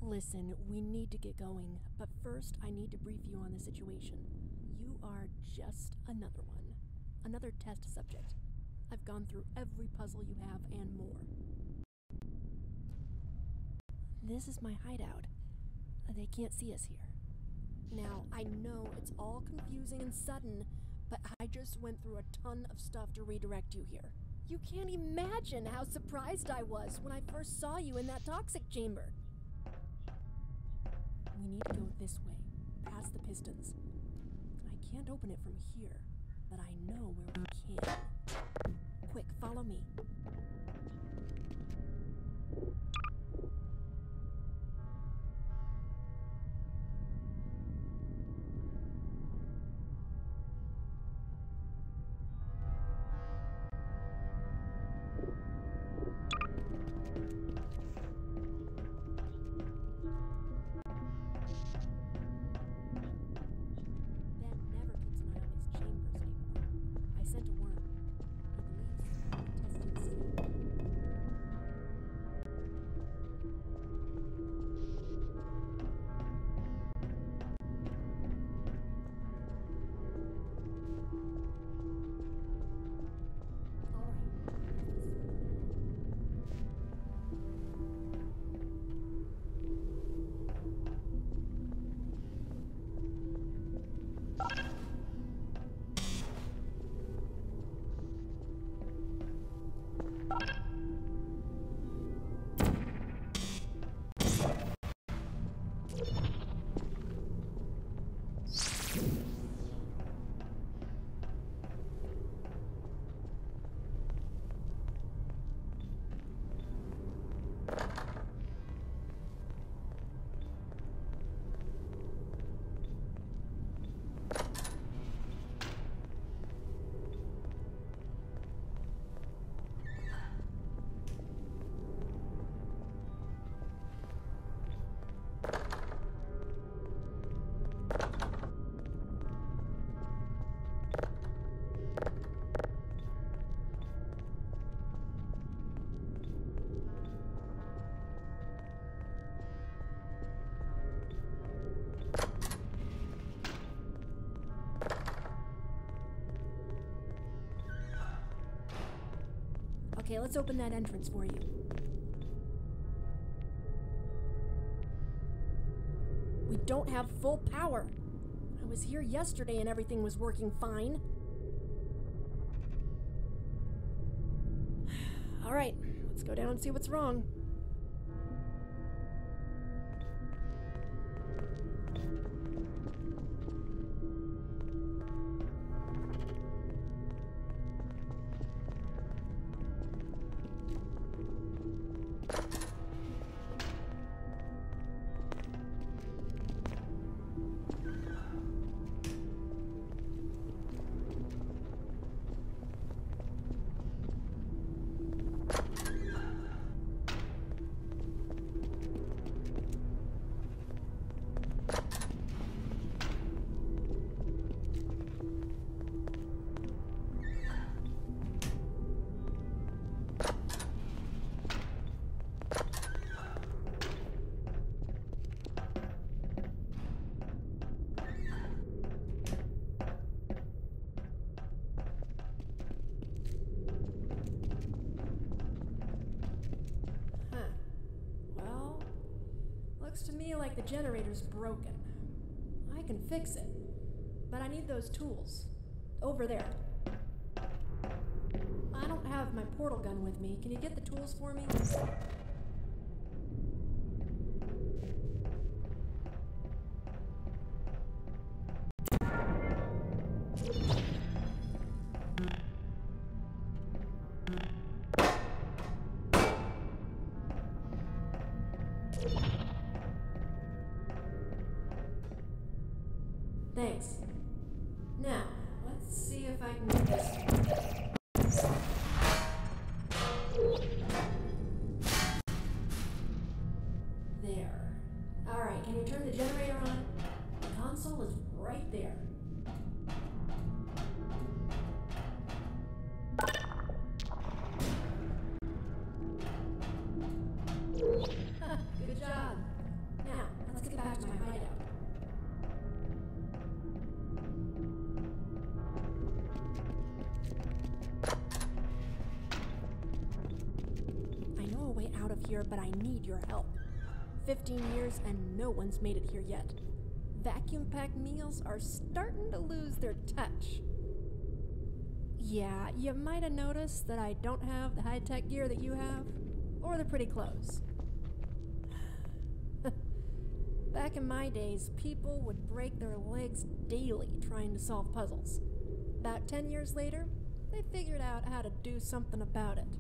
Listen, we need to get going, but first I need to brief you on the situation. You are just another one. Another test subject. I've gone through every puzzle you have and more. This is my hideout. They can't see us here. Now, I know it's all confusing and sudden, but I just went through a ton of stuff to redirect you here. You can't imagine how surprised I was when I first saw you in that toxic chamber. We need to go this way, past the pistons. I can't open it from here, but I know where we can. Quick, follow me. Okay, let's open that entrance for you. We don't have full power. I was here yesterday and everything was working fine. All right, let's go down and see what's wrong. Looks to me like the generator's broken. I can fix it, but I need those tools. Over there. I don't have my portal gun with me. Can you get the tools for me? Thanks. Now, let's see if I can do this. There. Alright, can you turn the generator on? The console is right there. Good job. out of here, but I need your help. 15 years and no one's made it here yet. Vacuum-packed meals are starting to lose their touch. Yeah, you might have noticed that I don't have the high-tech gear that you have, or the pretty clothes. Back in my days, people would break their legs daily trying to solve puzzles. About 10 years later, they figured out how to do something about it.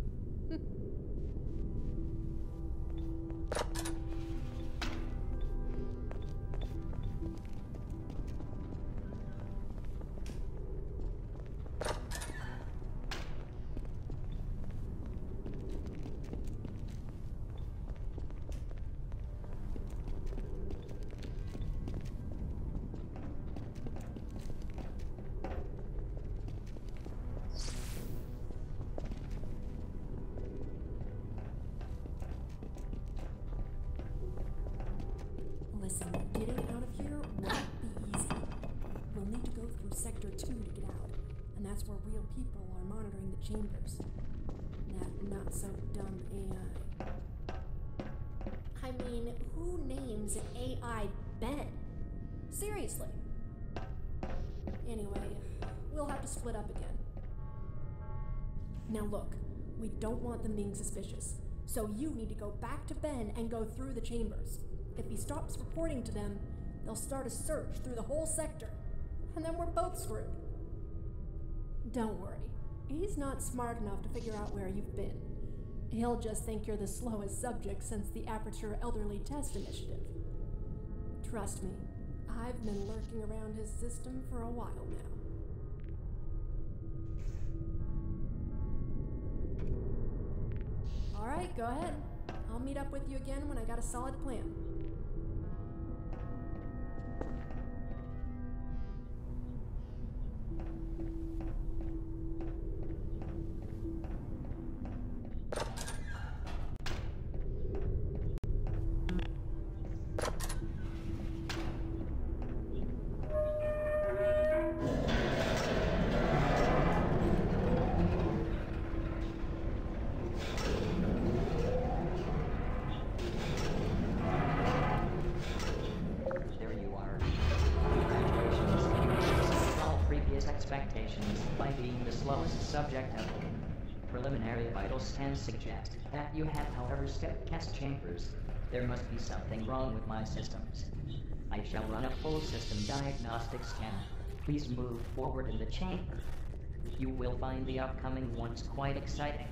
Listen, getting out of here won't be easy. We'll need to go through Sector 2 to get out, and that's where real people are monitoring the chambers. That not-so-dumb AI. I mean, who names an AI Ben? Seriously. Anyway, we'll have to split up again. Now look, we don't want them being suspicious, so you need to go back to Ben and go through the chambers. If he stops reporting to them, they'll start a search through the whole sector, and then we're both screwed. Don't worry, he's not smart enough to figure out where you've been. He'll just think you're the slowest subject since the Aperture Elderly Test Initiative. Trust me, I've been lurking around his system for a while now. Alright, go ahead. I'll meet up with you again when I got a solid plan. By being the slowest subject ever. Preliminary vitals can suggest that you have, however, skipped test chambers. There must be something wrong with my systems. I shall run a full system diagnostic scan. Please move forward in the chamber. You will find the upcoming ones quite exciting.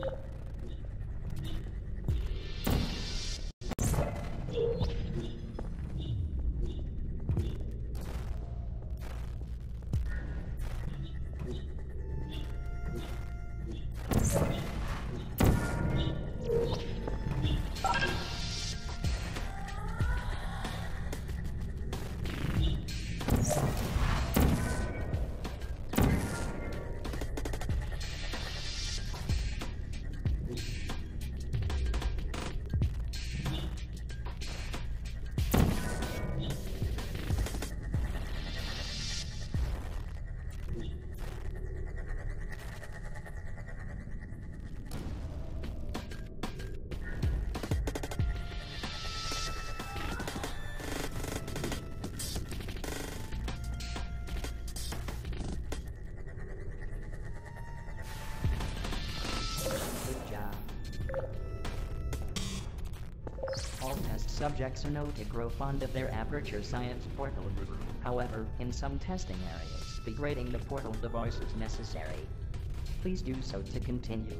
All test subjects are known to grow fond of their Aperture Science portal. However, in some testing areas, degrading the portal device is necessary. Please do so to continue.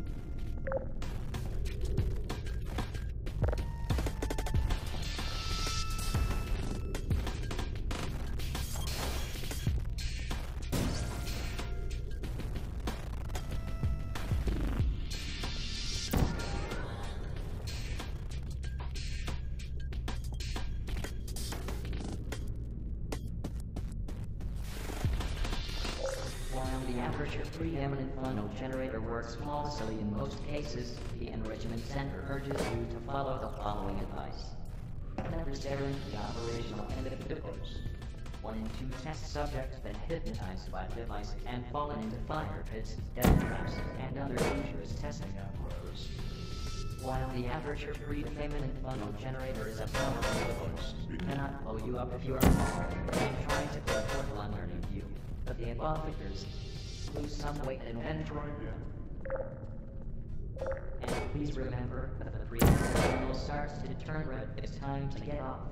The Aperture preeminent funnel generator works flawlessly in most cases. The Enrichment Center urges you to follow the following advice. Never stare into the operational end of the doors. 1 in 2 test subjects been hypnotized by the device and fallen into fire pits, death traps, and other dangerous testing outposts. While the Aperture predetermined funnel generator is a powerful device, it cannot blow you up if you are small. I'm trying to put a portal underneath you, but the above figures lose some weight and enter again. And please remember, if the predetermined funnel starts to turn red, it's time to get off.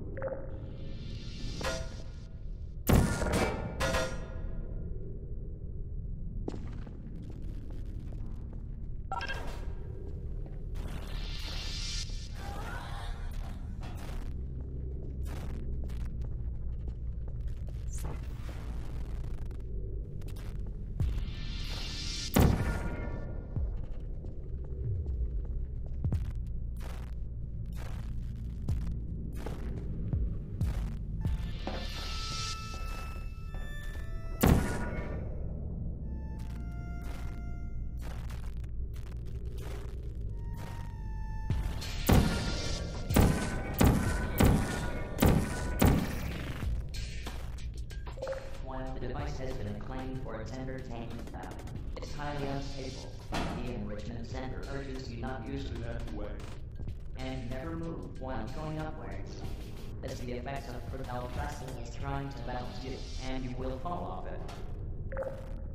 The device has been acclaimed for its entertainment value. It's highly unstable. The Enrichment Center urges you not use it that way. And never move while going upwards. As the effects of propel thrusting is trying to balance you, and you will fall off it.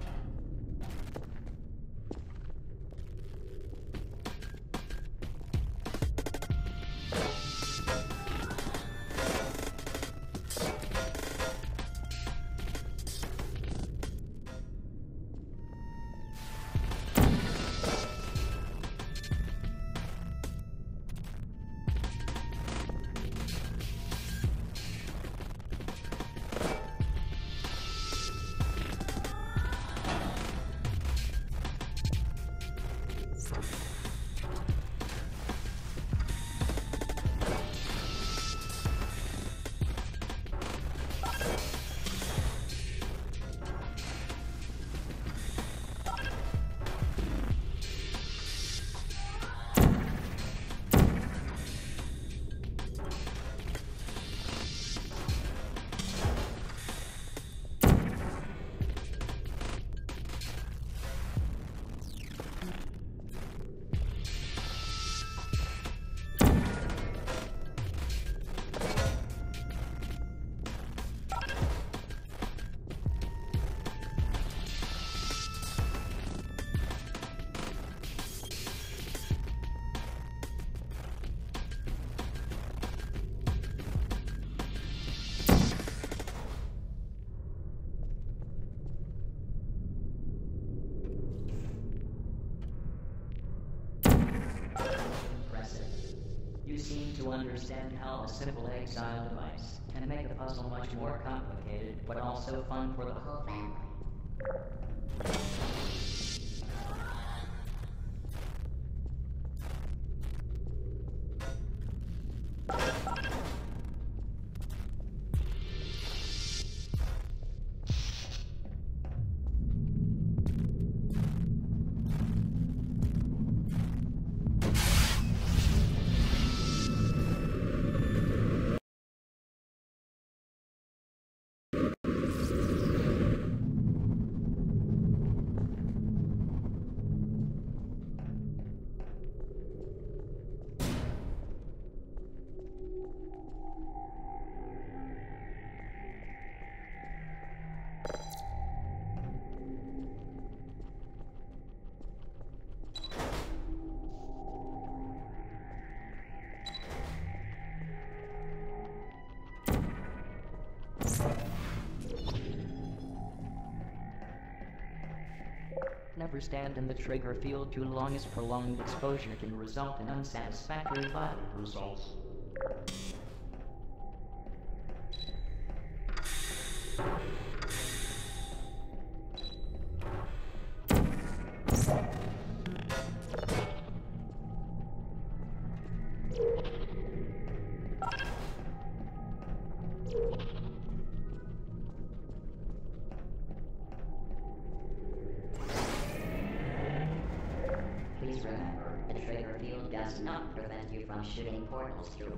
You seem to understand how a simple exile device can make a puzzle much more complicated, but also fun for the whole family. Never stand in the trigger field too long, as prolonged exposure can result in unsatisfactory vital results. Please remember, the trigger field does not prevent you from shooting portals through.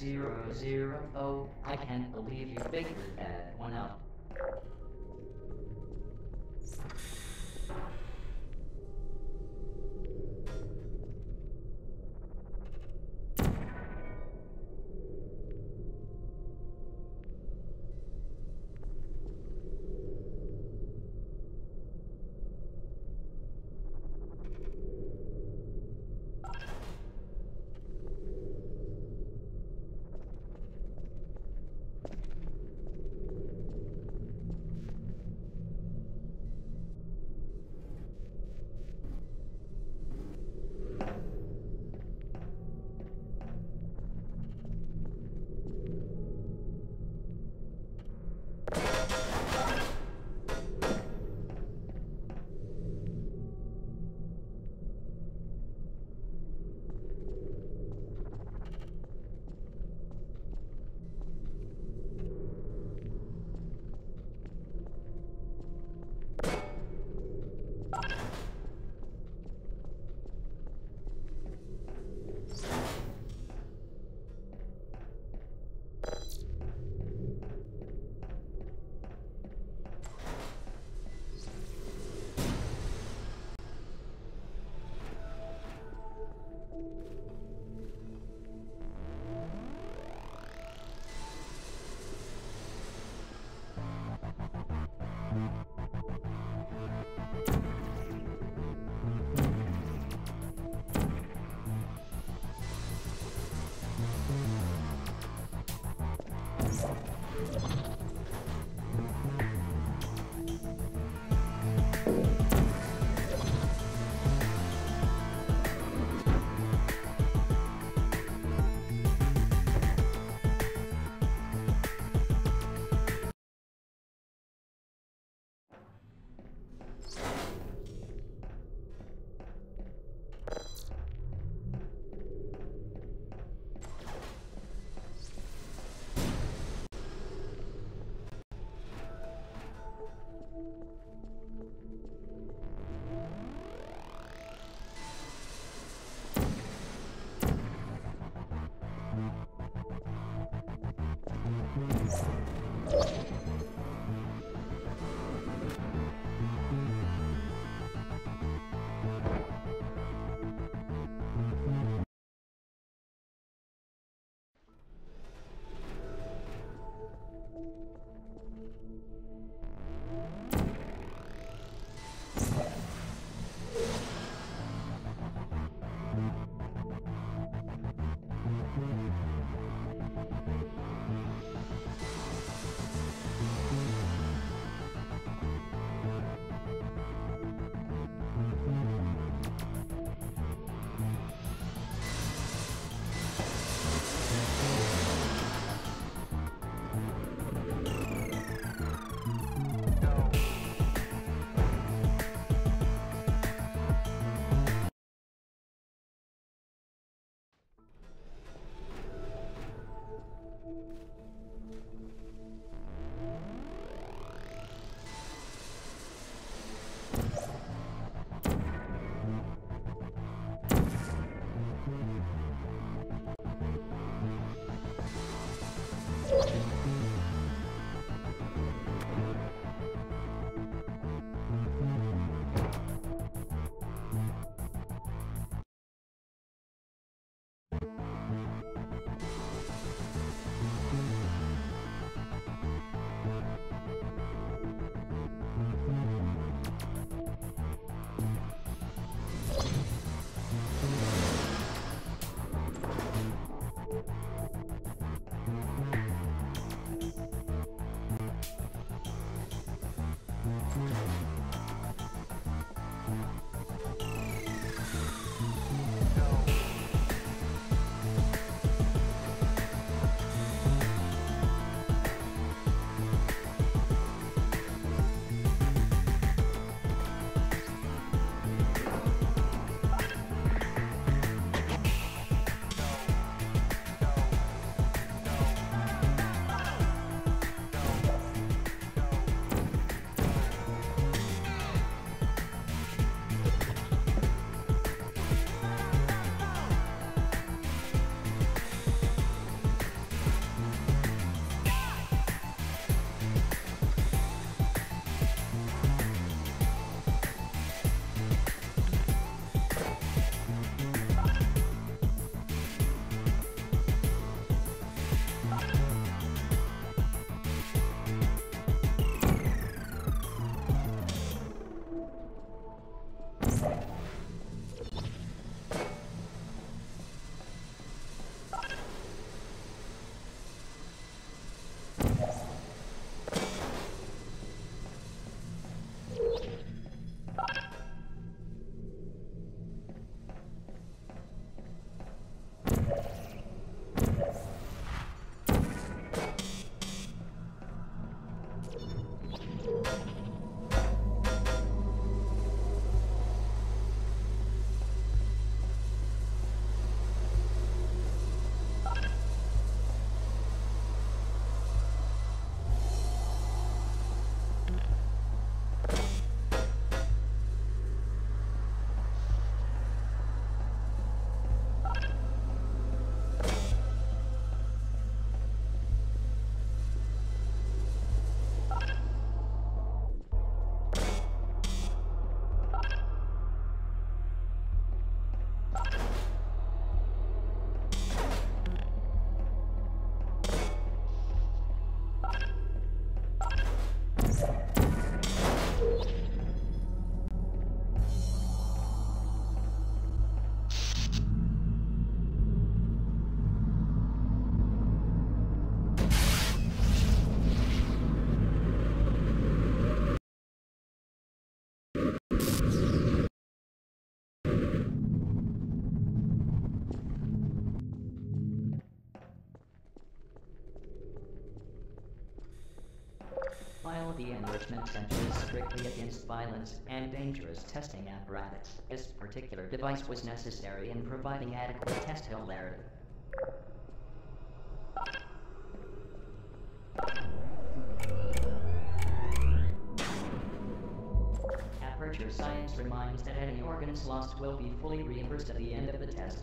000. Oh, I can't believe you figured that one out. the Enrichment Center is strictly against violence and dangerous testing apparatus. This particular device was necessary in providing adequate test hilarity. Aperture Science reminds that any organs lost will be fully reimbursed at the end of the test.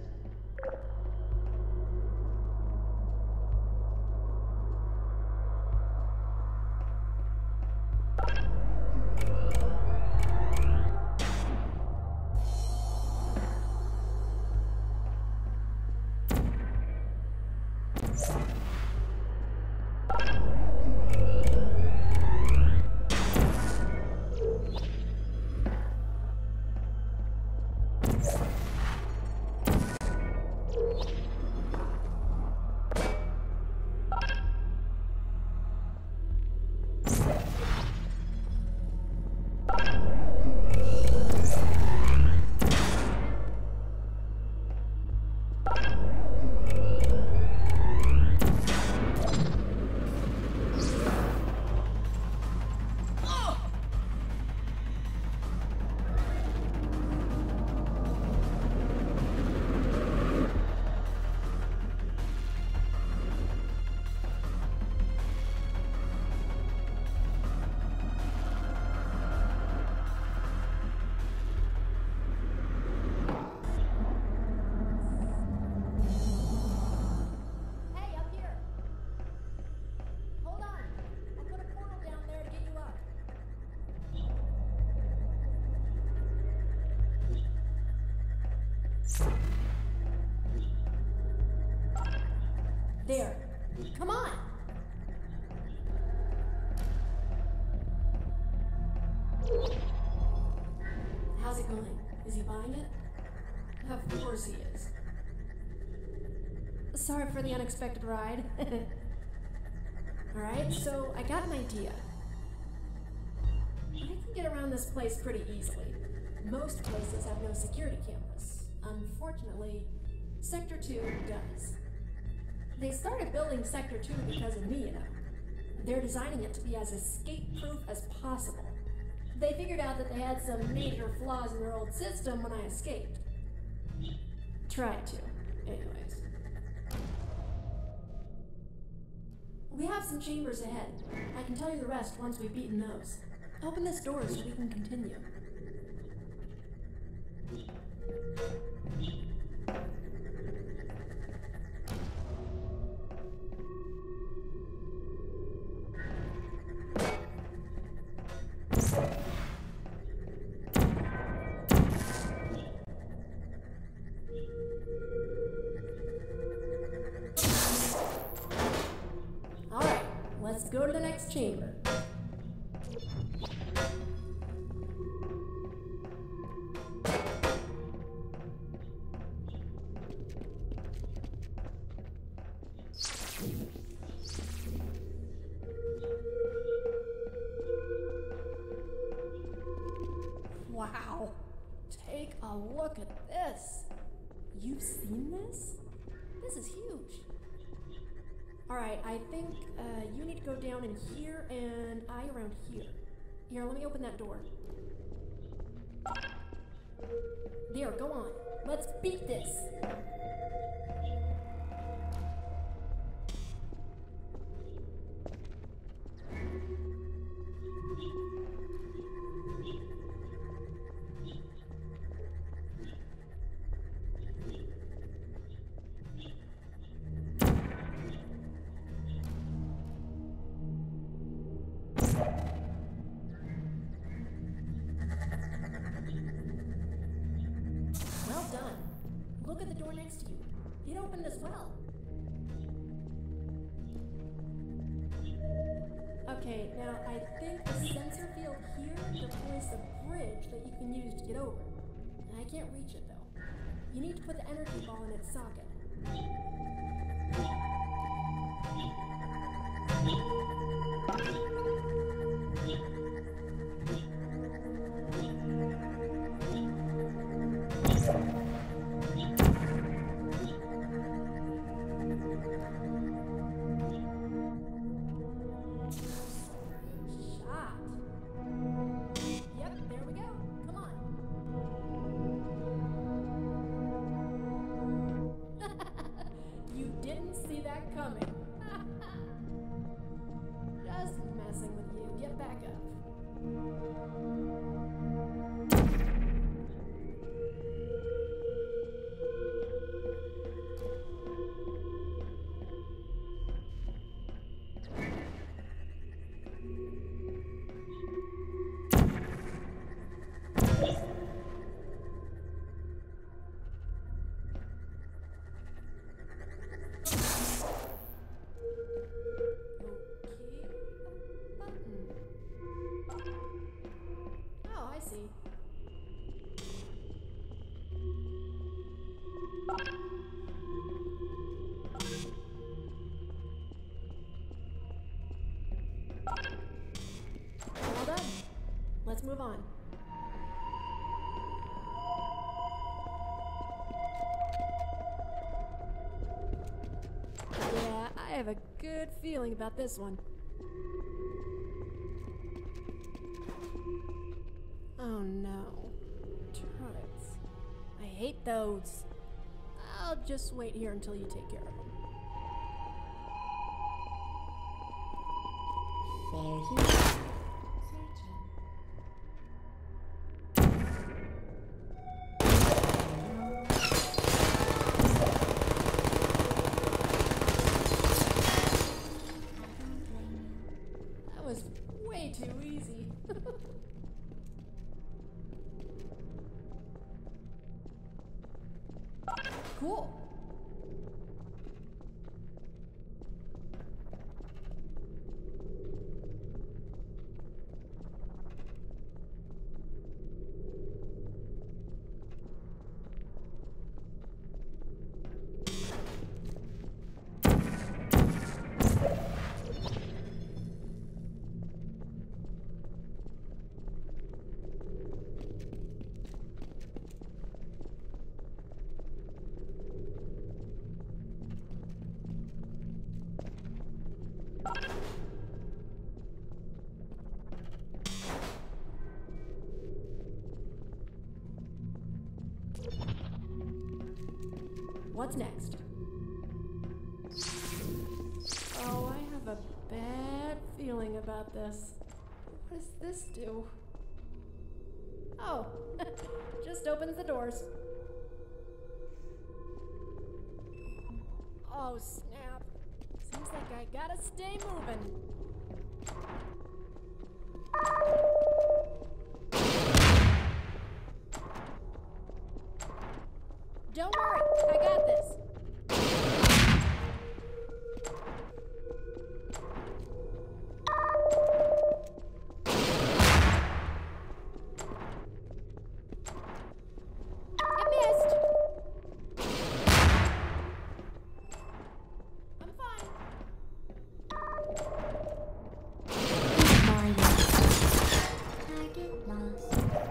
There. Come on! How's it going? Is he buying it? Of course he is. Sorry for the unexpected ride. Alright, so I got an idea. I can get around this place pretty easily. Most places have no security cameras. Unfortunately, Sector 2 does. They started building Sector 2 because of me, you know. They're designing it to be as escape-proof as possible. They figured out that they had some major flaws in their old system when I escaped. Tried to, anyways. We have some chambers ahead. I can tell you the rest once we've beaten those. Open this door so we can continue. Alright, let's go to the next chamber. Wow, take a look at this. You've seen this? This is huge. Alright, I think you need to go down in here and I around here. Here, let me open that door. There, go on. Let's beat this. Well done. Look at the door next to you. It opened as well. Okay, now I think the sensor field here deploys the bridge that you can use to get over. And I can't reach it though. You need to put the energy ball in its socket. Shot. on. Yeah, I have a good feeling about this one. Oh no. Turrets. I hate those. I'll just wait here until you take care of them. That was way too easy. Cool. What's next? Oh, I have a bad feeling about this. What does this do? Oh, just opens the doors. Oh, snap. Seems like I gotta stay moving. Don't worry, I got this. It missed. I'm fine. Mario. Target lost.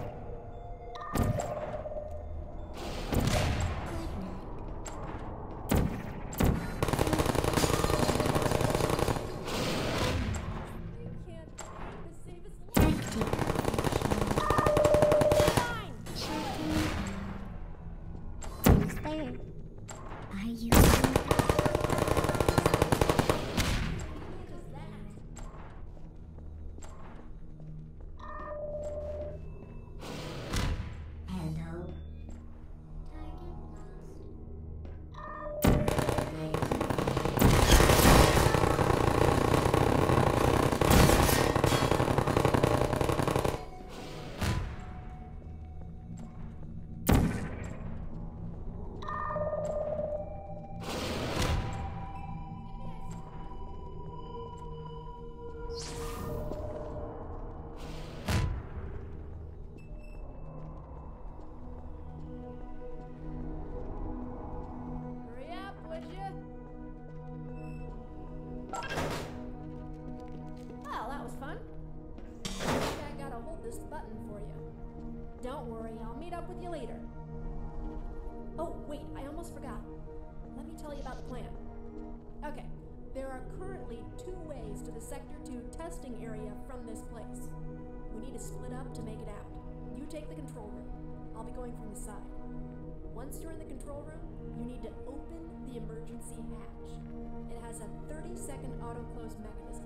Well, that was fun. I think I gotta hold this button for you. Don't worry, I'll meet up with you later. Oh, wait, I almost forgot. Let me tell you about the plan. Okay, there are currently 2 ways to the Sector 2 testing area from this place. We need to split up to make it out. You take the control room. I'll be going from the side. Once you're in the control room, you need to open the emergency hatch. It has a 30-second auto-close mechanism.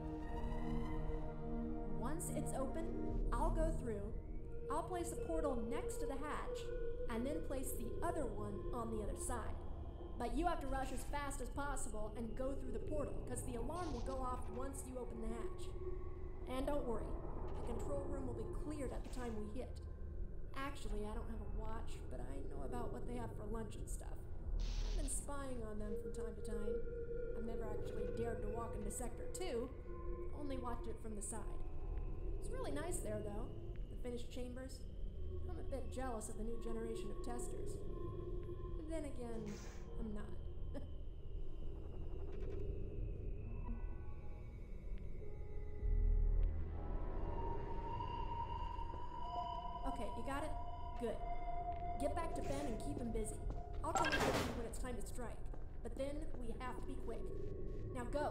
Once it's open, I'll go through, I'll place a portal next to the hatch, and then place the other one on the other side. But you have to rush as fast as possible and go through the portal, because the alarm will go off once you open the hatch. And don't worry, the control room will be cleared at the time we hit. Actually, I don't have a watch, but I know about what they have for lunch and stuff. I've been spying on them from time to time. I've never actually dared to walk into Sector 2, only watched it from the side. It's really nice there, though, the finished chambers. I'm a bit jealous of the new generation of testers. But then again, I'm not. Ben and keep him busy. I'll come and get you when it's time to strike. But then we have to be quick. Now go.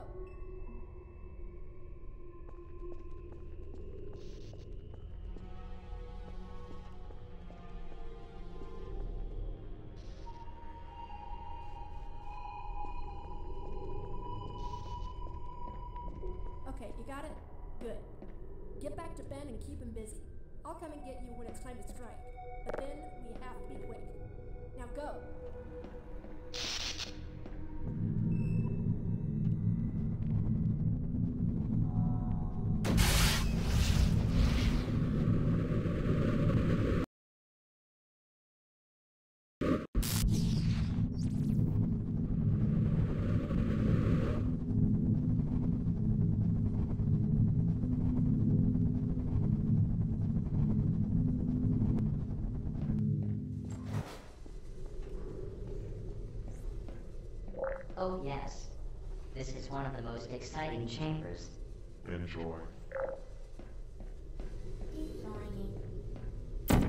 Okay, you got it? Good. Get back to Ben and keep him busy. I'll come and get you when it's time to strike. But then we have to be quick. Now go. Oh yes. This is one of the most exciting chambers. Enjoy. Defying.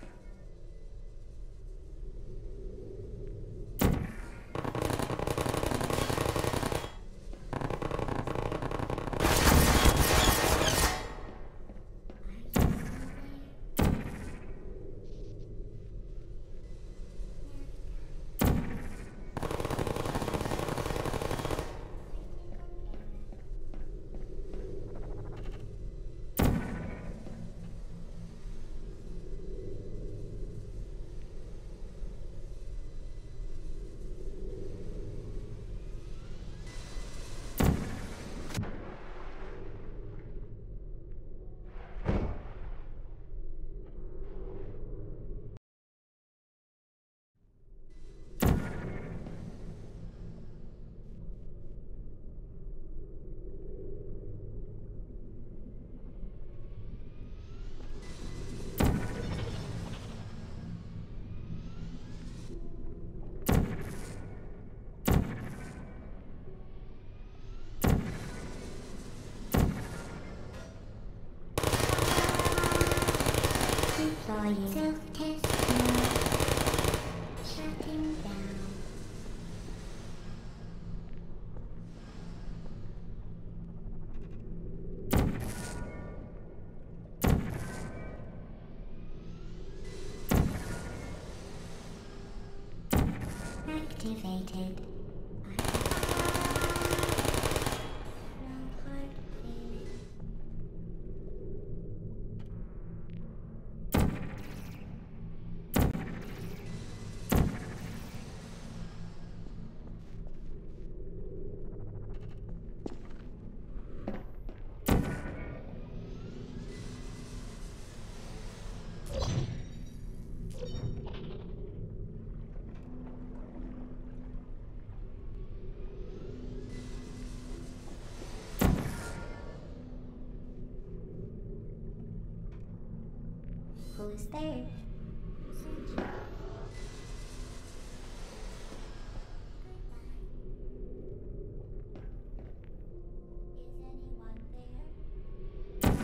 Deploying. Self-test mode. Shutting down. Activated. Who's there? Searching. Is anyone there?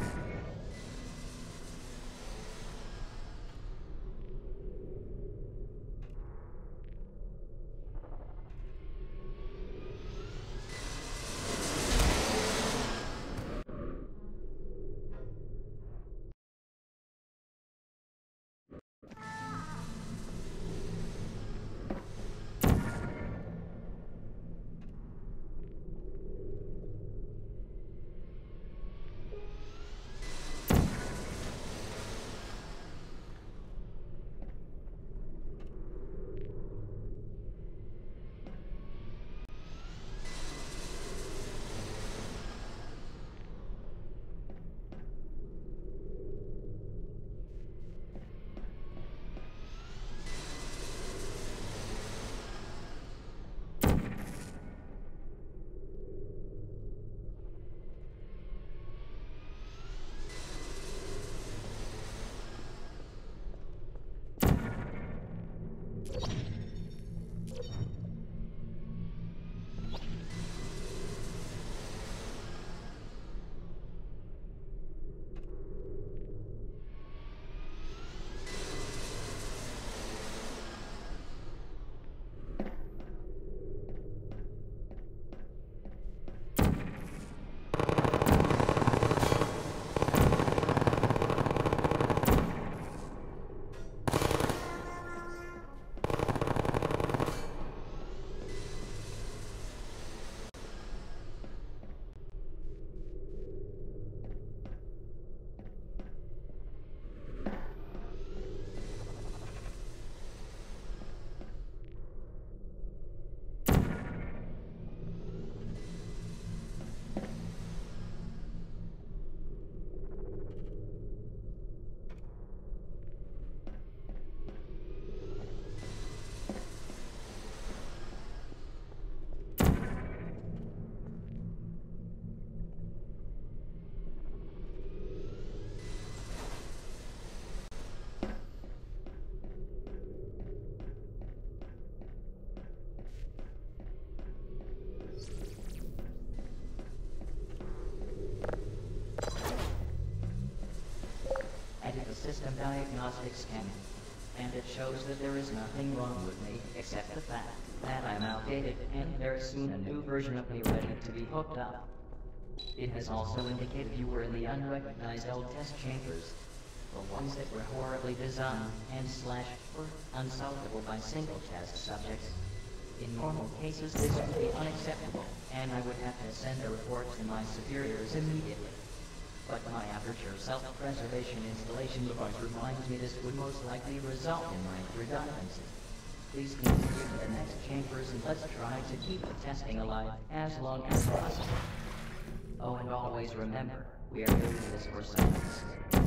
diagnostic scanning. And it shows that there is nothing wrong with me, except the fact that I'm outdated and there's soon a new version of me ready to be hooked up. It has also indicated you were in the unrecognized old test chambers. The ones that were horribly designed and / were unsolvable by single test subjects. In normal cases this would be unacceptable, and I would have to send a report to my superiors immediately. But my Aperture self-preservation installation device reminds me this would most likely result in my redundancy. Please continue to the next chambers and let's try to keep the testing alive as long as possible. Oh, and always remember, we are doing this for science.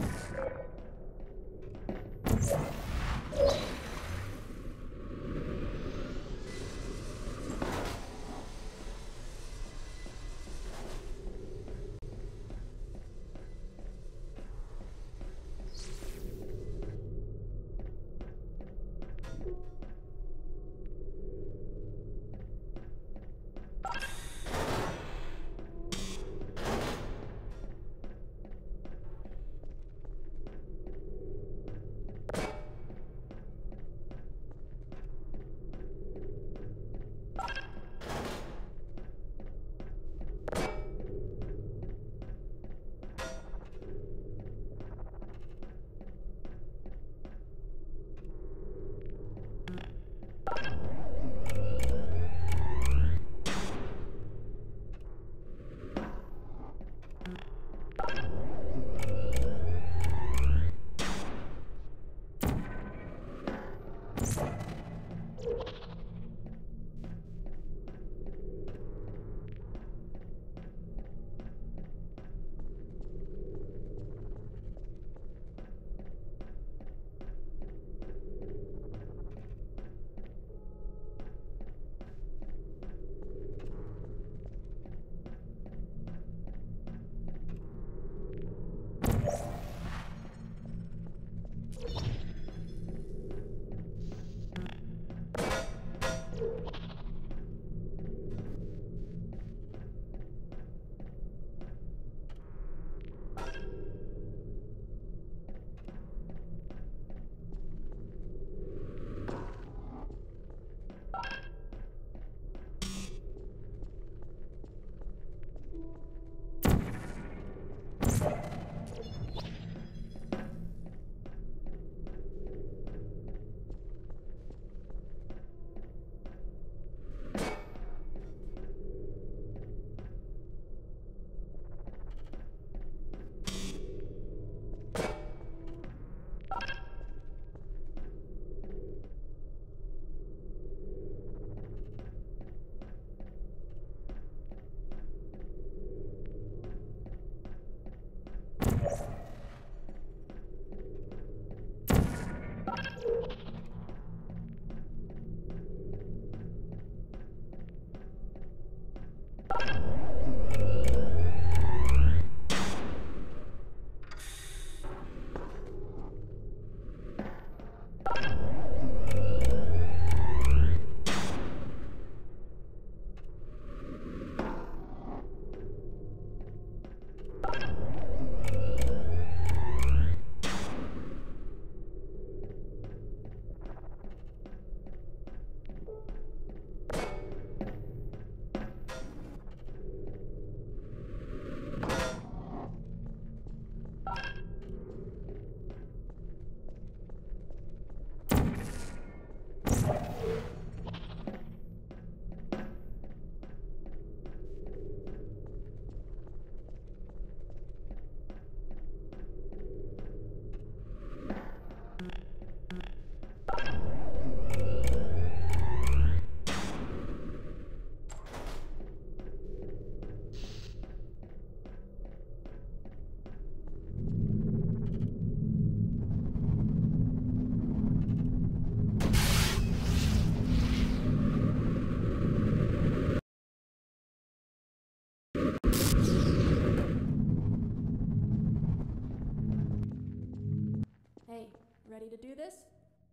Ready to do this?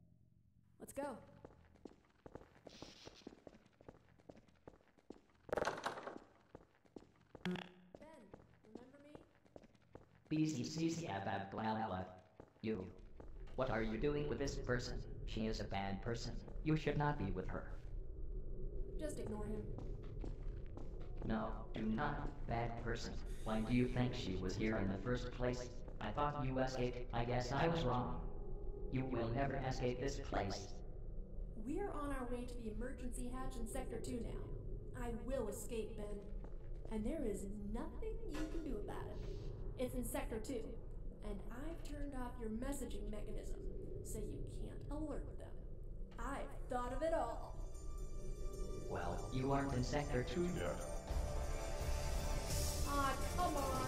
Let's go. Ben, remember me? BZCC. You. What are you doing with this person? She is a bad person. You should not be with her. Just ignore him. No, do not. Bad person. Why do you think she was here in the first place? I thought you escaped. I guess I was wrong. You will never escape this place. We're on our way to the emergency hatch in Sector 2 now. I will escape, Ben. And there is nothing you can do about it. It's in Sector 2. And I've turned off your messaging mechanism, so you can't alert them. I've thought of it all. Well, you aren't in Sector 2 yet. Ah, come on!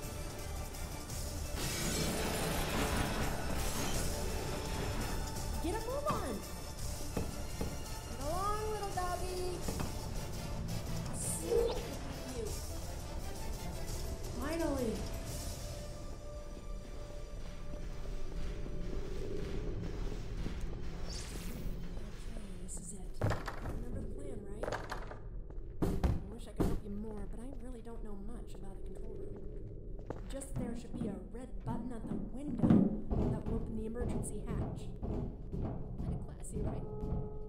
Get a move on! Get along, little doggy! Sleep with you. Finally! Okay, this is it. Remember the plan, right? I wish I could help you more, but I really don't know much about the control room. Just there should be a red button at the window that will open the emergency hatch. Kinda classy, right?